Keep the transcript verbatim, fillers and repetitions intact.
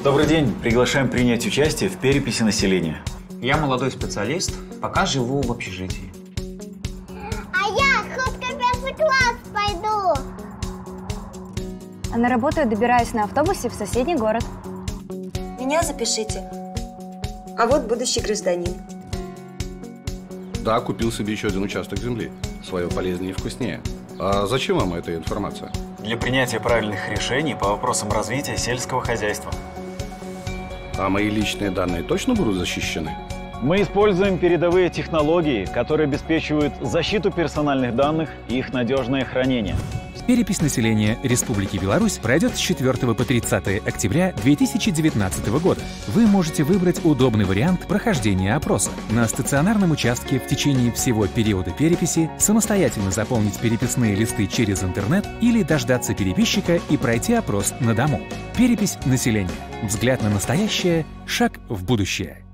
Добрый день. Приглашаем принять участие в переписи населения. Я молодой специалист, пока живу в общежитии. А я хоть в первый класс пойду. А на работу я добираюсь на автобусе в соседний город. Меня запишите. А вот будущий гражданин. Да, купил себе еще один участок земли. Свое полезнее и вкуснее. А зачем вам эта информация? Для принятия правильных решений по вопросам развития сельского хозяйства. А мои личные данные точно будут защищены? Мы используем передовые технологии, которые обеспечивают защиту персональных данных и их надежное хранение. Перепись населения Республики Беларусь пройдет с четвёртого по тридцатое октября две тысячи девятнадцатого года. Вы можете выбрать удобный вариант прохождения опроса. На стационарном участке в течение всего периода переписи самостоятельно заполнить переписные листы через интернет или дождаться переписчика и пройти опрос на дому. Перепись населения. Взгляд на настоящее, шаг в будущее.